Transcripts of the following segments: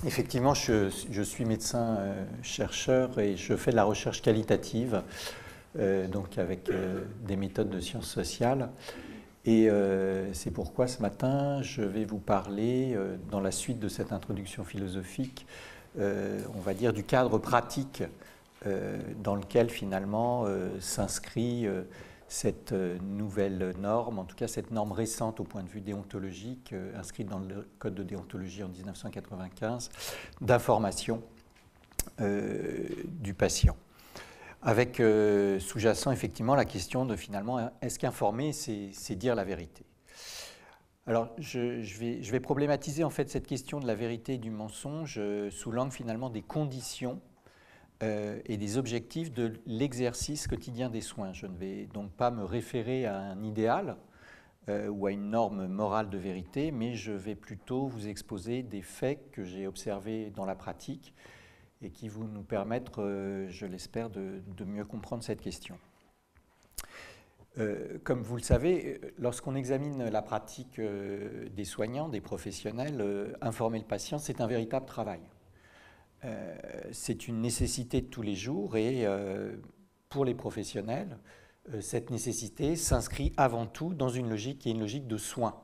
Effectivement, je suis médecin chercheur et je fais de la recherche qualitative, donc avec des méthodes de sciences sociales. Et c'est pourquoi ce matin, je vais vous parler, dans la suite de cette introduction philosophique, on va dire du cadre pratique dans lequel finalement s'inscrit cette nouvelle norme, en tout cas cette norme récente au point de vue déontologique, inscrite dans le Code de déontologie en 1995, d'information du patient. Avec sous-jacent effectivement la question de finalement, est-ce qu'informer, c'est dire la vérité? Alors je vais problématiser en fait cette question de la vérité et du mensonge sous l'angle finalement des conditions et des objectifs de l'exercice quotidien des soins. Je ne vais donc pas me référer à un idéal ou à une norme morale de vérité, mais je vais plutôt vous exposer des faits que j'ai observés dans la pratique et qui vont nous permettre, je l'espère, de mieux comprendre cette question. Comme vous le savez, lorsqu'on examine la pratique des soignants, des professionnels, informer le patient, c'est un véritable travail. C'est une nécessité de tous les jours et pour les professionnels, cette nécessité s'inscrit avant tout dans une logique qui est une logique de soins.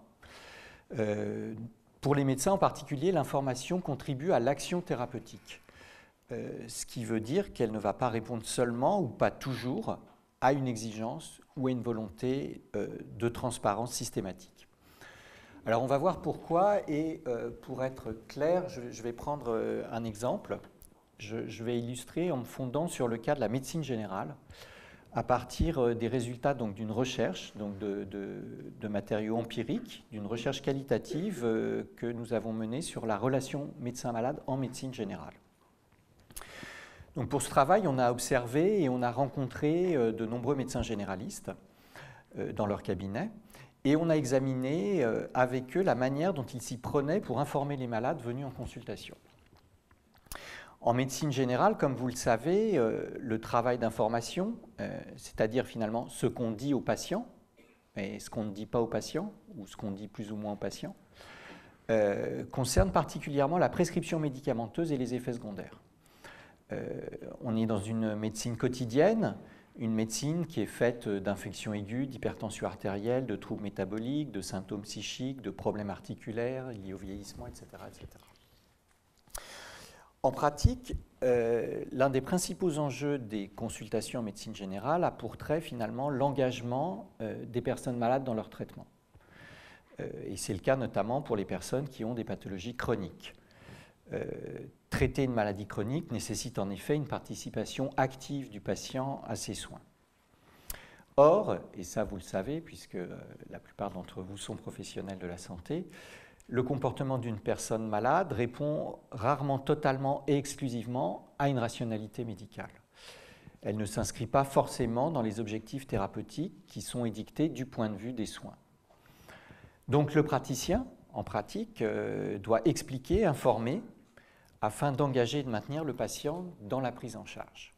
Pour les médecins en particulier, l'information contribue à l'action thérapeutique, ce qui veut dire qu'elle ne va pas répondre seulement ou pas toujours à une exigence ou à une volonté de transparence systématique. Alors on va voir pourquoi et pour être clair, je vais prendre un exemple. Je vais illustrer en me fondant sur le cas de la médecine générale à partir des résultats d'une recherche de matériaux empiriques, d'une recherche qualitative que nous avons menée sur la relation médecin-malade en médecine générale. Donc pour ce travail, on a observé et on a rencontré de nombreux médecins généralistes dans leur cabinet. Et on a examiné avec eux la manière dont ils s'y prenaient pour informer les malades venus en consultation. En médecine générale, comme vous le savez, le travail d'information, c'est-à-dire finalement ce qu'on dit aux patients, et ce qu'on ne dit pas aux patients, ou ce qu'on dit plus ou moins aux patients, concerne particulièrement la prescription médicamenteuse et les effets secondaires. On est dans une médecine quotidienne, une médecine qui est faite d'infections aiguës, d'hypertension artérielle, de troubles métaboliques, de symptômes psychiques, de problèmes articulaires liés au vieillissement, etc. etc. En pratique, l'un des principaux enjeux des consultations en médecine générale a pour trait finalement l'engagement des personnes malades dans leur traitement. Et c'est le cas notamment pour les personnes qui ont des pathologies chroniques. Traiter une maladie chronique nécessite en effet une participation active du patient à ses soins. Or, et ça vous le savez puisque la plupart d'entre vous sont professionnels de la santé, le comportement d'une personne malade répond rarement totalement et exclusivement à une rationalité médicale. Elle ne s'inscrit pas forcément dans les objectifs thérapeutiques qui sont édictés du point de vue des soins. Donc le praticien, en pratique, doit expliquer, informer, afin d'engager et de maintenir le patient dans la prise en charge.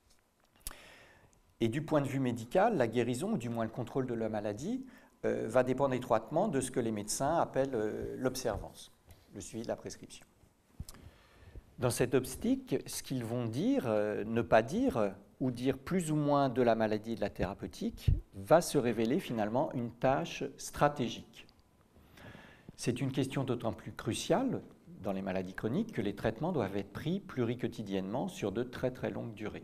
Et du point de vue médical, la guérison, ou du moins le contrôle de la maladie, va dépendre étroitement de ce que les médecins appellent l'observance, le suivi de la prescription. Dans cette optique, ce qu'ils vont dire, ne pas dire, ou dire plus ou moins de la maladie et de la thérapeutique, va se révéler finalement une tâche stratégique. C'est une question d'autant plus cruciale dans les maladies chroniques que les traitements doivent être pris pluriquotidiennement sur de très très longues durées.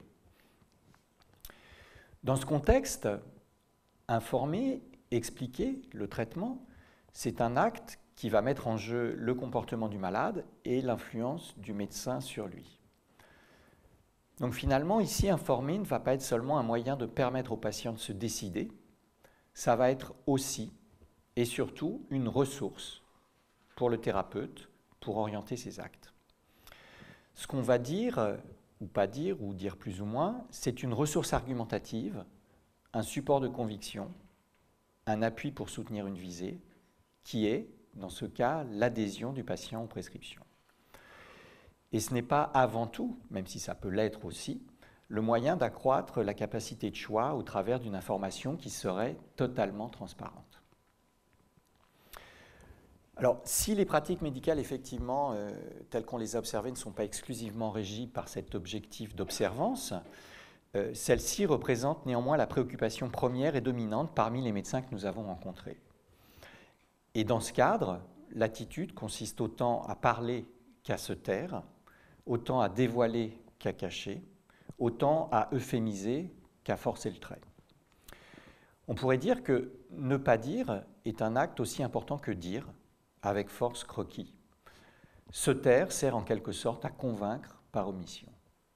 Dans ce contexte, informer, expliquer le traitement, c'est un acte qui va mettre en jeu le comportement du malade et l'influence du médecin sur lui. Donc finalement, ici, informer ne va pas être seulement un moyen de permettre au patient de se décider, ça va être aussi et surtout une ressource pour le thérapeute pour orienter ses actes. Ce qu'on va dire, ou pas dire, ou dire plus ou moins, c'est une ressource argumentative, un support de conviction, un appui pour soutenir une visée, qui est, dans ce cas, l'adhésion du patient aux prescriptions. Et ce n'est pas avant tout, même si ça peut l'être aussi, le moyen d'accroître la capacité de choix au travers d'une information qui serait totalement transparente. Alors, si les pratiques médicales, effectivement, telles qu'on les a observées, ne sont pas exclusivement régies par cet objectif d'observance, celles-ci représentent néanmoins la préoccupation première et dominante parmi les médecins que nous avons rencontrés. Et dans ce cadre, l'attitude consiste autant à parler qu'à se taire, autant à dévoiler qu'à cacher, autant à euphémiser qu'à forcer le trait. On pourrait dire que ne pas dire est un acte aussi important que dire, avec force croquis. Se taire sert en quelque sorte à convaincre par omission.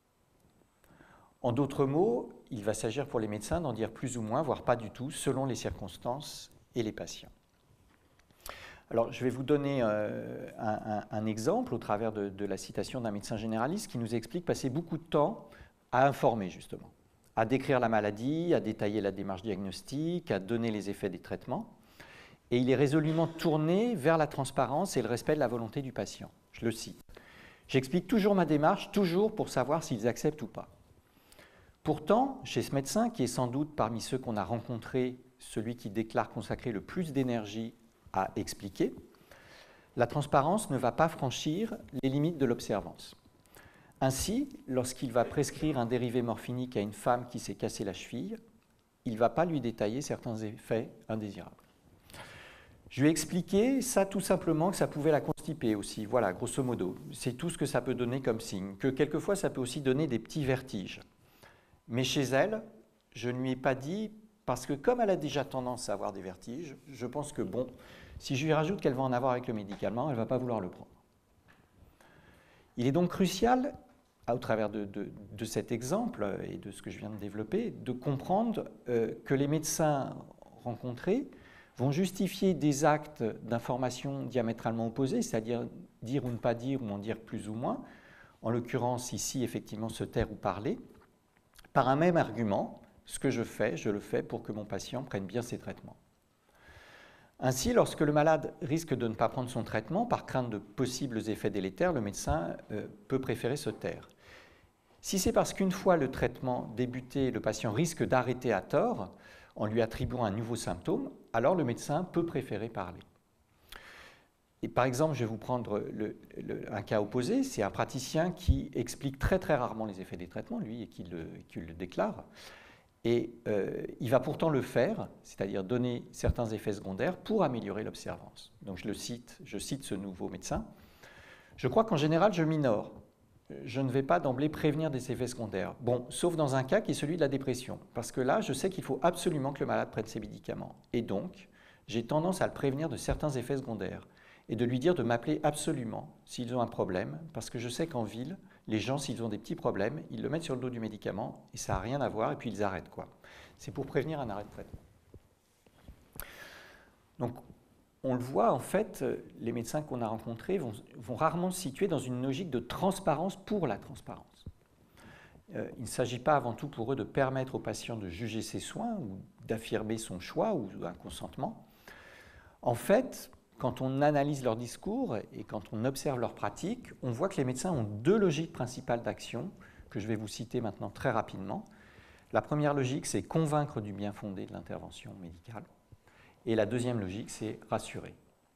En d'autres mots, il va s'agir pour les médecins d'en dire plus ou moins, voire pas du tout, selon les circonstances et les patients. Alors, je vais vous donner un exemple au travers de la citation d'un médecin généraliste qui nous explique passer beaucoup de temps à informer, justement, à décrire la maladie, à détailler la démarche diagnostique, à donner les effets des traitements. Et il est résolument tourné vers la transparence et le respect de la volonté du patient. Je le cite. « J'explique toujours ma démarche, toujours pour savoir s'ils acceptent ou pas. » Pourtant, chez ce médecin, qui est sans doute parmi ceux qu'on a rencontrés, celui qui déclare consacrer le plus d'énergie à expliquer, la transparence ne va pas franchir les limites de l'observance. Ainsi, lorsqu'il va prescrire un dérivé morphinique à une femme qui s'est cassé la cheville, il ne va pas lui détailler certains effets indésirables. Je lui ai expliqué ça tout simplement que ça pouvait la constiper aussi, voilà, grosso modo. C'est tout ce que ça peut donner comme signe, que quelquefois ça peut aussi donner des petits vertiges. Mais chez elle, je ne lui ai pas dit, parce que comme elle a déjà tendance à avoir des vertiges, je pense que bon, si je lui rajoute qu'elle va en avoir avec le médicament, elle ne va pas vouloir le prendre. Il est donc crucial, au travers de cet exemple et de ce que je viens de développer, de comprendre que les médecins rencontrés vont justifier des actes d'information diamétralement opposés, c'est-à-dire dire ou ne pas dire ou en dire plus ou moins, en l'occurrence ici effectivement se taire ou parler, par un même argument, ce que je fais, je le fais pour que mon patient prenne bien ses traitements. Ainsi, lorsque le malade risque de ne pas prendre son traitement par crainte de possibles effets délétères, le médecin peut préférer se taire. Si c'est parce qu'une fois le traitement débuté, le patient risque d'arrêter à tort, en lui attribuant un nouveau symptôme, alors le médecin peut préférer parler. Et par exemple, je vais vous prendre un cas opposé, c'est un praticien qui explique très très rarement les effets des traitements, lui, et qui le déclare. Et il va pourtant le faire, c'est-à-dire donner certains effets secondaires pour améliorer l'observance. Donc je cite ce nouveau médecin. Je crois qu'en général, je m'ignore. Je ne vais pas d'emblée prévenir des effets secondaires. Bon, sauf dans un cas qui est celui de la dépression. Parce que là, je sais qu'il faut absolument que le malade prenne ses médicaments. Et donc, j'ai tendance à le prévenir de certains effets secondaires. Et de lui dire de m'appeler absolument s'ils ont un problème. Parce que je sais qu'en ville, les gens, s'ils ont des petits problèmes, ils le mettent sur le dos du médicament et ça n'a rien à voir et puis ils arrêtent, quoi. C'est pour prévenir un arrêt de traitement. Donc, on le voit, en fait, les médecins qu'on a rencontrés vont rarement se situer dans une logique de transparence pour la transparence. Il ne s'agit pas avant tout pour eux de permettre au patient de juger ses soins ou d'affirmer son choix ou un consentement. En fait, quand on analyse leur discours et quand on observe leurs pratiques, on voit que les médecins ont deux logiques principales d'action que je vais vous citer maintenant très rapidement. La première logique, c'est convaincre du bien fondé de l'intervention médicale. Et la deuxième logique, c'est rassurer.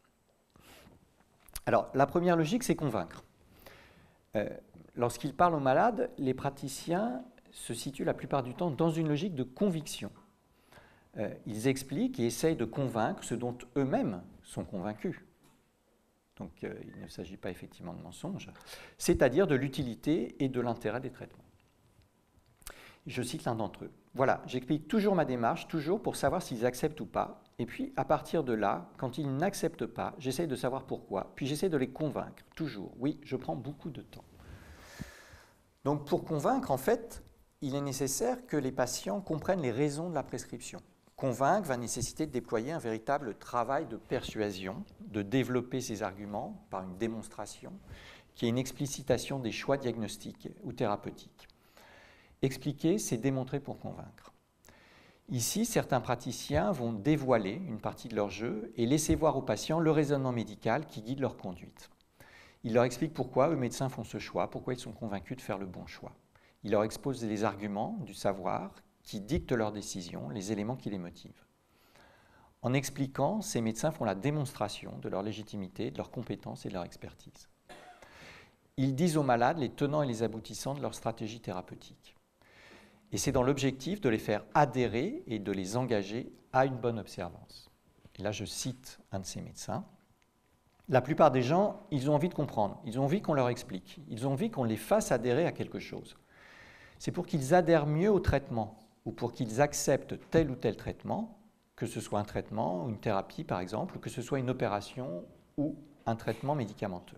Alors, la première logique, c'est convaincre. Lorsqu'ils parlent aux malades, les praticiens se situent la plupart du temps dans une logique de conviction. Ils expliquent et essayent de convaincre ce dont eux-mêmes sont convaincus. Donc, il ne s'agit pas effectivement de mensonge, c'est-à-dire de l'utilité et de l'intérêt des traitements. Je cite l'un d'entre eux. Voilà, j'explique toujours ma démarche, toujours pour savoir s'ils acceptent ou pas. Et puis, à partir de là, quand ils n'acceptent pas, j'essaye de savoir pourquoi. Puis, j'essaie de les convaincre, toujours. Oui, je prends beaucoup de temps. Donc, pour convaincre, en fait, il est nécessaire que les patients comprennent les raisons de la prescription. Convaincre va nécessiter de déployer un véritable travail de persuasion, de développer ses arguments par une démonstration, qui est une explicitation des choix diagnostiques ou thérapeutiques. Expliquer, c'est démontrer pour convaincre. Ici, certains praticiens vont dévoiler une partie de leur jeu et laisser voir aux patients le raisonnement médical qui guide leur conduite. Ils leur expliquent pourquoi eux médecins font ce choix, pourquoi ils sont convaincus de faire le bon choix. Ils leur exposent les arguments du savoir qui dictent leurs décisions, les éléments qui les motivent. En expliquant, ces médecins font la démonstration de leur légitimité, de leur compétence et de leur expertise. Ils disent aux malades les tenants et les aboutissants de leur stratégie thérapeutique. Et c'est dans l'objectif de les faire adhérer et de les engager à une bonne observance. Et là, je cite un de ces médecins. La plupart des gens, ils ont envie de comprendre, ils ont envie qu'on leur explique, ils ont envie qu'on les fasse adhérer à quelque chose. C'est pour qu'ils adhèrent mieux au traitement ou pour qu'ils acceptent tel ou tel traitement, que ce soit un traitement, une thérapie par exemple, ou que ce soit une opération ou un traitement médicamenteux.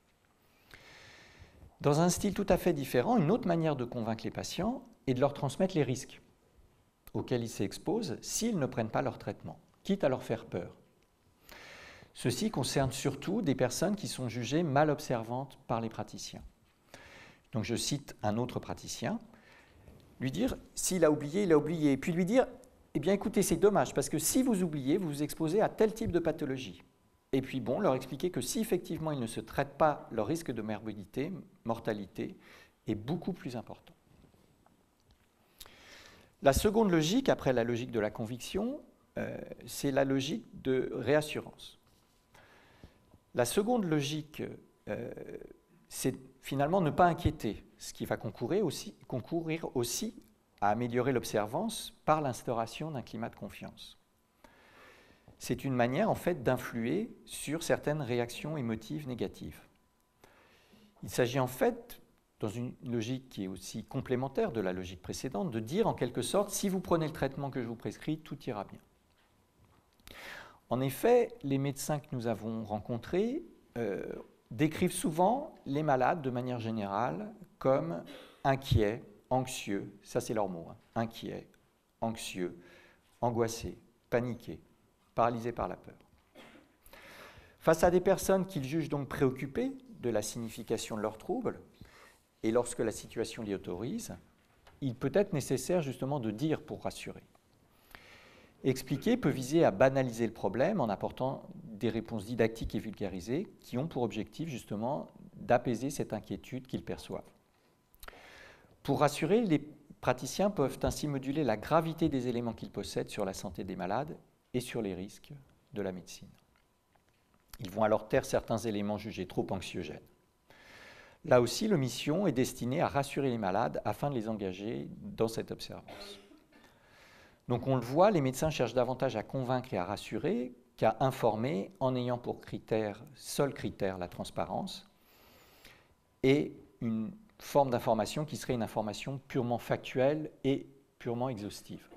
Dans un style tout à fait différent, une autre manière de convaincre les patients est de leur transmettre les risques auxquels ils s'exposent s'ils ne prennent pas leur traitement, quitte à leur faire peur. Ceci concerne surtout des personnes qui sont jugées mal observantes par les praticiens. Donc je cite un autre praticien, lui dire s'il a oublié, il a oublié, puis lui dire eh bien écoutez, c'est dommage parce que si vous oubliez, vous vous exposez à tel type de pathologie. Et puis bon, leur expliquer que si effectivement ils ne se traitent pas, leur risque de morbidité, mortalité est beaucoup plus important. La seconde logique, après la logique de la conviction, c'est la logique de réassurance. La seconde logique, c'est finalement ne pas inquiéter, ce qui va concourir aussi à améliorer l'observance par l'instauration d'un climat de confiance. C'est une manière en fait d'influer sur certaines réactions émotives négatives. Il s'agit en fait, dans une logique qui est aussi complémentaire de la logique précédente, de dire en quelque sorte, si vous prenez le traitement que je vous prescris, tout ira bien. En effet, les médecins que nous avons rencontrés décrivent souvent les malades de manière générale comme inquiets, anxieux, ça c'est leur mot, hein, inquiets, anxieux, angoissés, paniqués, paralysés par la peur. Face à des personnes qu'ils jugent donc préoccupées de la signification de leurs troubles, et lorsque la situation l'y autorise, il peut être nécessaire justement de dire pour rassurer. Expliquer peut viser à banaliser le problème en apportant des réponses didactiques et vulgarisées qui ont pour objectif justement d'apaiser cette inquiétude qu'ils perçoivent. Pour rassurer, les praticiens peuvent ainsi moduler la gravité des éléments qu'ils possèdent sur la santé des malades et sur les risques de la médecine. Ils vont alors taire certains éléments jugés trop anxiogènes. Là aussi, leur mission est destinée à rassurer les malades afin de les engager dans cette observance. Donc on le voit, les médecins cherchent davantage à convaincre et à rassurer qu'à informer en ayant pour seul critère la transparence et une forme d'information qui serait une information purement factuelle et purement exhaustive.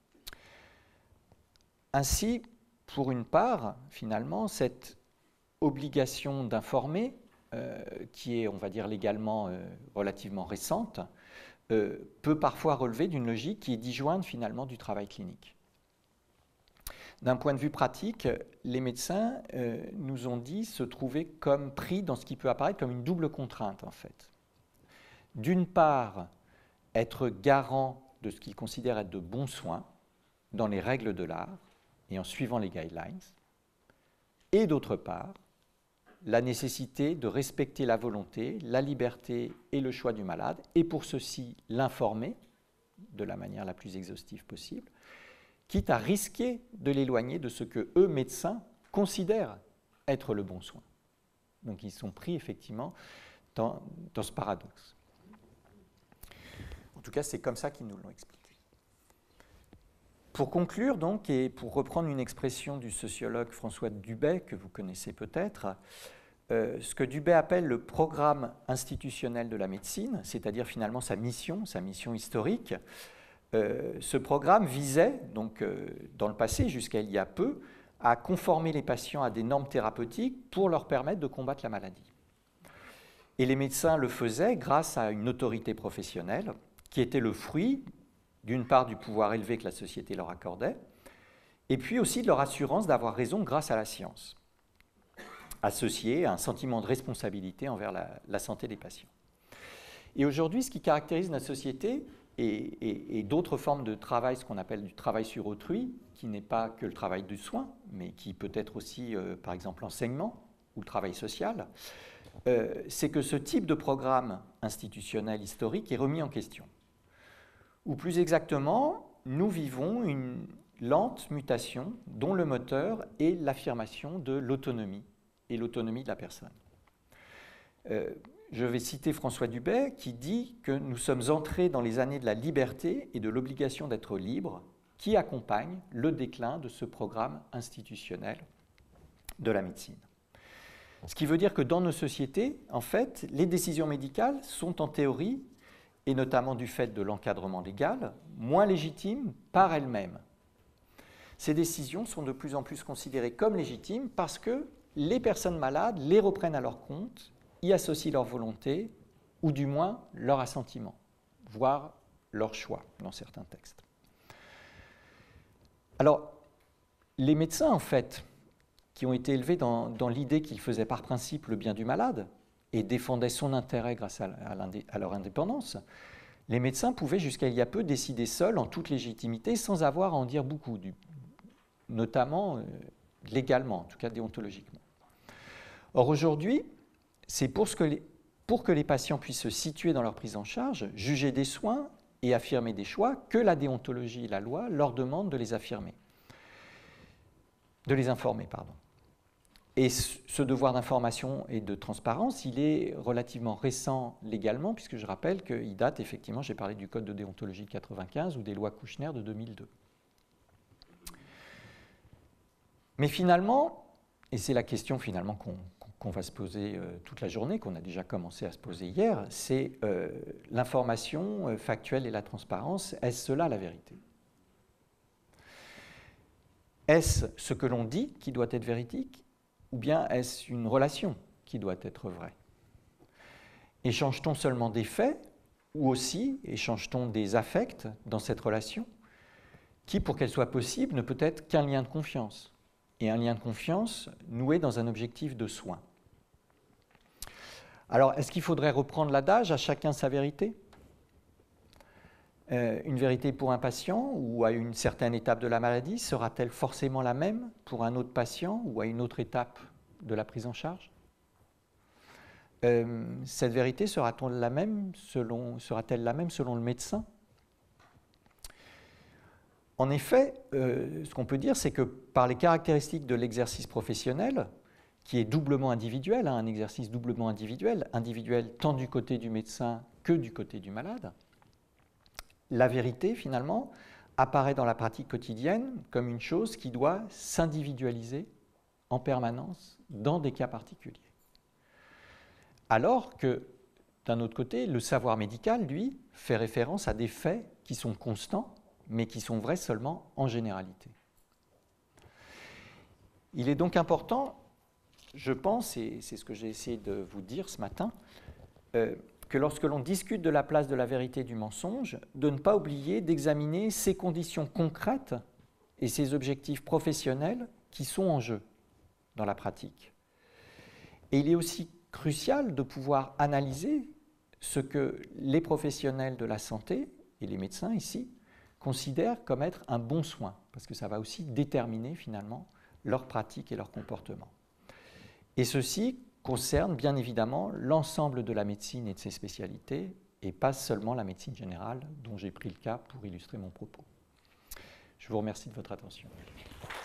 Ainsi, pour une part, finalement, cette obligation d'informer, qui est, on va dire, légalement relativement récente, peut parfois relever d'une logique qui est disjointe finalement du travail clinique. D'un point de vue pratique, les médecins nous ont dit se trouver comme pris dans ce qui peut apparaître comme une double contrainte en fait. D'une part, être garant de ce qu'ils considèrent être de bons soins dans les règles de l'art et en suivant les guidelines, et d'autre part, la nécessité de respecter la volonté, la liberté et le choix du malade, et pour ceci l'informer de la manière la plus exhaustive possible, quitte à risquer de l'éloigner de ce que eux, médecins, considèrent être le bon soin. Donc ils sont pris effectivement dans ce paradoxe. En tout cas, c'est comme ça qu'ils nous l'ont expliqué. Pour conclure donc, et pour reprendre une expression du sociologue François Dubay, que vous connaissez peut-être, ce que Dubay appelle le programme institutionnel de la médecine, c'est-à-dire finalement sa mission historique, ce programme visait, donc, dans le passé, jusqu'à il y a peu, à conformer les patients à des normes thérapeutiques pour leur permettre de combattre la maladie. Et les médecins le faisaient grâce à une autorité professionnelle qui était le fruit, d'une part, du pouvoir élevé que la société leur accordait, et puis aussi de leur assurance d'avoir raison grâce à la science, associée à un sentiment de responsabilité envers la santé des patients. Et aujourd'hui, ce qui caractérise notre société et d'autres formes de travail, ce qu'on appelle du travail sur autrui, qui n'est pas que le travail du soin, mais qui peut être aussi, par exemple, l'enseignement ou le travail social, c'est que ce type de programme institutionnel historique est remis en question. Ou plus exactement, nous vivons lente mutation dont le moteur est l'affirmation de l'autonomie et l'autonomie de la personne. Je vais citer François Dubay qui dit que nous sommes entrés dans les années de la liberté et de l'obligation d'être libre qui accompagnent le déclin de ce programme institutionnel de la médecine. Ce qui veut dire que dans nos sociétés, en fait, les décisions médicales sont en théorie, et notamment du fait de l'encadrement légal, moins légitimes par elles-mêmes. Ces décisions sont de plus en plus considérées comme légitimes parce que les personnes malades les reprennent à leur compte, y associent leur volonté, ou du moins leur assentiment, voire leur choix dans certains textes. Alors, les médecins, en fait, qui ont été élevés dans l'idée qu'ils faisaient par principe le bien du malade et défendaient son intérêt grâce à leur indépendance, les médecins pouvaient jusqu'à il y a peu décider seuls en toute légitimité sans avoir à en dire beaucoup, notamment légalement, en tout cas déontologiquement. Or aujourd'hui, c'est pour que les patients puissent se situer dans leur prise en charge, juger des soins et affirmer des choix que la déontologie et la loi leur demandent de les affirmer, de les informer, pardon. Et ce devoir d'information et de transparence, il est relativement récent légalement, puisque je rappelle qu'il date effectivement, j'ai parlé du Code de déontologie de 1995 ou des lois Kouchner de 2002. Mais finalement, et c'est la question finalement qu'on va se poser toute la journée, qu'on a déjà commencé à se poser hier, c'est l'information factuelle et la transparence, est-ce cela la vérité ? Est-ce ce que l'on dit qui doit être véridique ? Ou bien est-ce une relation qui doit être vraie? Échange-t-on seulement des faits ou aussi échange-t-on des affects dans cette relation qui, pour qu'elle soit possible, ne peut être qu'un lien de confiance et un lien de confiance noué dans un objectif de soin. Alors, est-ce qu'il faudrait reprendre l'adage « à chacun sa vérité » ? Une vérité pour un patient ou à une certaine étape de la maladie sera-t-elle forcément la même pour un autre patient ou à une autre étape de la prise en charge ? Cette vérité sera-t-elle la même selon le médecin ? En effet, ce qu'on peut dire, c'est que par les caractéristiques de l'exercice professionnel, qui est doublement individuel, un exercice doublement individuel tant du côté du médecin que du côté du malade, la vérité, finalement, apparaît dans la pratique quotidienne comme une chose qui doit s'individualiser en permanence dans des cas particuliers. Alors que, d'un autre côté, le savoir médical, lui, fait référence à des faits qui sont constants, mais qui sont vrais seulement en généralité. Il est donc important, je pense, et c'est ce que j'ai essayé de vous dire ce matin, que lorsque l'on discute de la place de la vérité et du mensonge, de ne pas oublier d'examiner ces conditions concrètes et ces objectifs professionnels qui sont en jeu dans la pratique. Et il est aussi crucial de pouvoir analyser ce que les professionnels de la santé, et les médecins ici, considèrent comme être un bon soin, parce que ça va aussi déterminer finalement leur pratique et leur comportement. Et ceci concerne bien évidemment l'ensemble de la médecine et de ses spécialités, et pas seulement la médecine générale, dont j'ai pris le cas pour illustrer mon propos. Je vous remercie de votre attention.